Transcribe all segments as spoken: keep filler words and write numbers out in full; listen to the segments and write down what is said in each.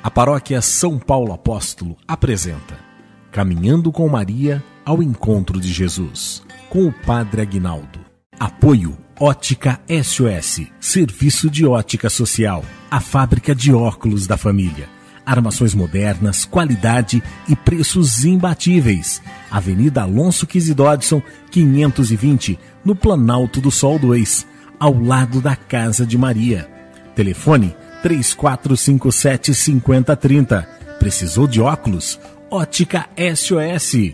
A Paróquia São Paulo Apóstolo apresenta Caminhando com Maria ao Encontro de Jesus, com o Padre Aguinaldo. Apoio Ótica S O S, Serviço de Ótica Social, a fábrica de óculos da família. Armações modernas, qualidade e preços imbatíveis. Avenida Alonso Quizzi Dodson, quinhentos e vinte, no Planalto do Sol dois, ao lado da Casa de Maria. Telefone três quatro cinco sete, cinco zero três zero. Precisou de óculos? Ótica S O S.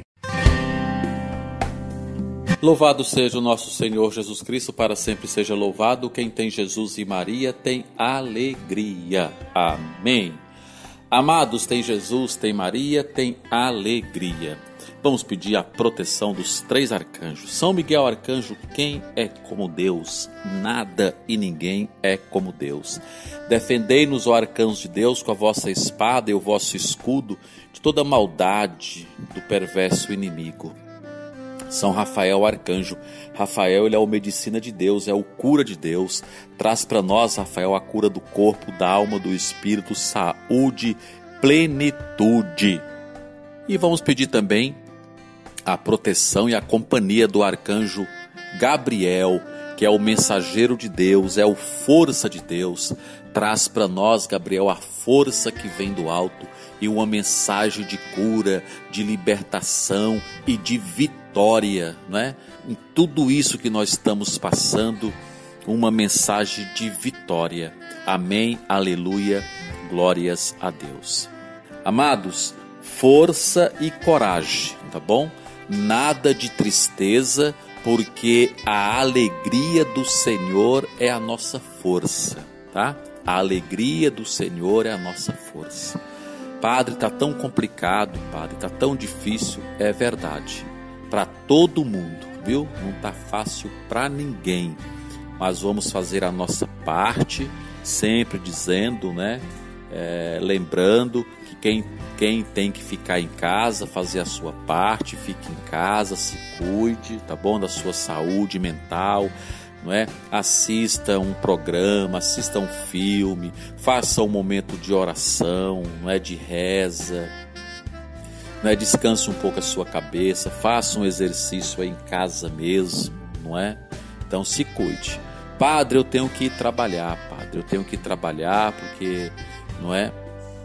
Louvado seja o nosso Senhor Jesus Cristo, para sempre seja louvado. Quem tem Jesus e Maria tem alegria. Amém. Amados, tem Jesus, tem Maria, tem alegria. Vamos pedir a proteção dos três arcanjos. São Miguel Arcanjo, quem é como Deus? Nada e ninguém é como Deus. Defendei-nos, ó arcanjos de Deus, com a vossa espada e o vosso escudo, de toda maldade do perverso inimigo. São Rafael Arcanjo. Rafael, ele é o medicina de Deus, é o cura de Deus. Traz para nós, Rafael, a cura do corpo, da alma, do espírito, saúde, plenitude. E vamos pedir também a proteção e a companhia do arcanjo Gabriel, que é o mensageiro de Deus, é o força de Deus. Traz para nós, Gabriel, a força que vem do alto e uma mensagem de cura, de libertação e de vitória, não é? Em tudo isso que nós estamos passando, uma mensagem de vitória. Amém, aleluia, glórias a Deus. Amados, força e coragem, tá bom? Nada de tristeza, porque a alegria do Senhor é a nossa força, tá? A alegria do Senhor é a nossa força. Padre, está tão complicado, Padre, está tão difícil. É verdade, para todo mundo, viu? Não está fácil para ninguém, mas vamos fazer a nossa parte, sempre dizendo, né? É, lembrando que quem, quem tem que ficar em casa, fazer a sua parte, fique em casa, se cuide, tá bom? Da sua saúde mental, não é? Assista um programa, assista um filme, faça um momento de oração, não é? De reza, não é? Descanse um pouco a sua cabeça, faça um exercício aí em casa mesmo, não é? Então se cuide. Padre, eu tenho que ir trabalhar, Padre, eu tenho que ir trabalhar porque, não é?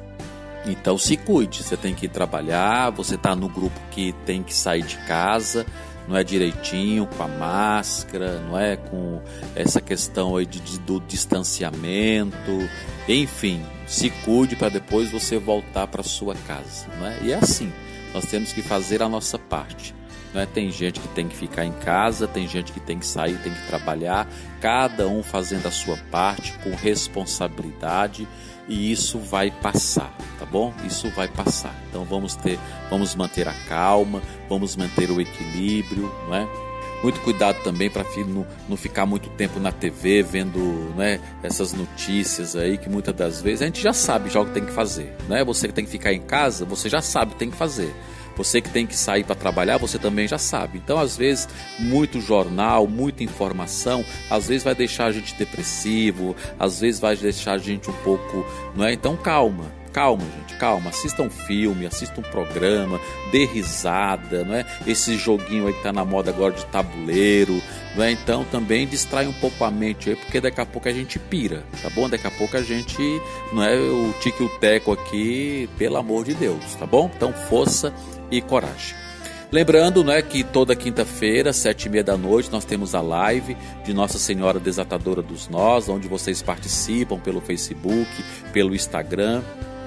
Então se cuide, você tem que ir trabalhar, você está no grupo que tem que sair de casa, não é, direitinho, com a máscara, não é, com essa questão aí de, de, do distanciamento, enfim, se cuide para depois você voltar para sua casa, não é? E é assim, nós temos que fazer a nossa parte, não é? Tem gente que tem que ficar em casa, tem gente que tem que sair, tem que trabalhar, cada um fazendo a sua parte com responsabilidade, e isso vai passar, tá bom? Isso vai passar. Então vamos ter, vamos manter a calma, vamos manter o equilíbrio, não é? Muito cuidado também para não, não ficar muito tempo na T V vendo, né, essas notícias aí que muitas das vezes a gente já sabe já o que tem que fazer, né? Você que tem que ficar em casa, você já sabe o que tem que fazer. Você que tem que sair para trabalhar, você também já sabe. Então, às vezes, muito jornal, muita informação, às vezes vai deixar a gente depressivo, às vezes vai deixar a gente um pouco, não é? Então, calma, calma, gente, calma. Assista um filme, assista um programa, dê risada, não é? Esse joguinho aí que tá na moda agora de tabuleiro, não é? Então, também distrai um pouco a mente aí, porque daqui a pouco a gente pira, tá bom? Daqui a pouco a gente, não é? O tique e o teco aqui, pelo amor de Deus, tá bom? Então, força e coragem. Lembrando, né, que toda quinta-feira, sete e meia da noite, nós temos a live de Nossa Senhora Desatadora dos Nós, onde vocês participam pelo Facebook, pelo Instagram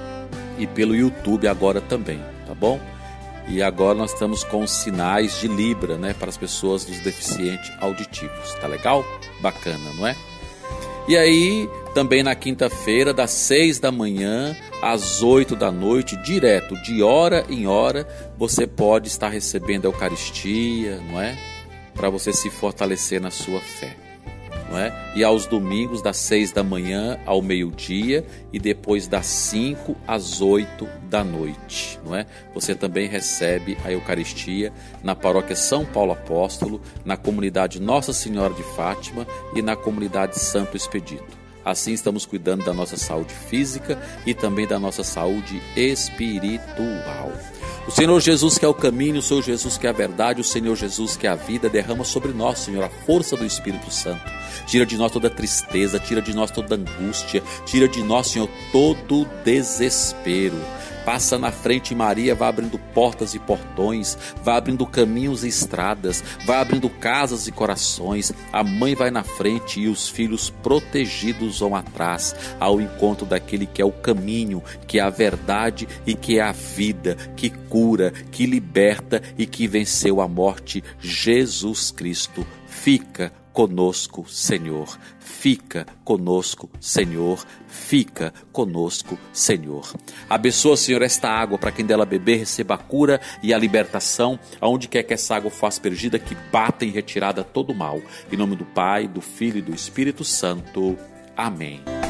e pelo YouTube agora também, tá bom? E agora nós estamos com sinais de Libra, né, para as pessoas dos deficientes auditivos, tá legal? Bacana, não é? E aí, também na quinta-feira, das seis da manhã às oito da noite, direto, de hora em hora, você pode estar recebendo a Eucaristia, não é? Para você se fortalecer na sua fé, não é? E aos domingos, das seis da manhã ao meio-dia e depois das cinco às oito da noite, não é? Você também recebe a Eucaristia na Paróquia São Paulo Apóstolo, na comunidade Nossa Senhora de Fátima e na comunidade Santo Expedito. Assim estamos cuidando da nossa saúde física e também da nossa saúde espiritual. O Senhor Jesus, que é o caminho, o Senhor Jesus, que é a verdade, o Senhor Jesus, que é a vida, derrama sobre nós, Senhor, a força do Espírito Santo. Tira de nós toda tristeza, tira de nós toda angústia, tira de nós, Senhor, todo desespero. Passa na frente, Maria, vai abrindo portas e portões, vai abrindo caminhos e estradas, vai abrindo casas e corações. A mãe vai na frente e os filhos protegidos vão atrás, ao encontro daquele que é o caminho, que é a verdade e que é a vida, que cura, que liberta e que venceu a morte, Jesus Cristo. Fica conosco, Senhor. Fica conosco, Senhor. Fica conosco, Senhor. Abençoa, Senhor, esta água para quem dela beber receba a cura e a libertação, aonde quer que essa água fosse aspergida, que bata em retirada todo o mal. Em nome do Pai, do Filho e do Espírito Santo. Amém.